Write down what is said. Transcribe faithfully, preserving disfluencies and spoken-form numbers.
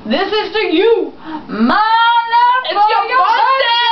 This is to you, my love It's for your your birthday!